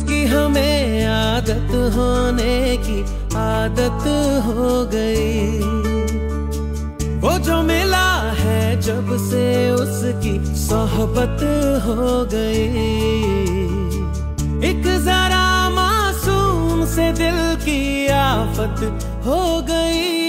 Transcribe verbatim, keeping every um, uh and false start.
उसकी हमें आदत होने की आदत हो गई। वो जो मिला है जब से उसकी सोहबत हो गई। एक जरा मासूम से दिल की आफत हो गई।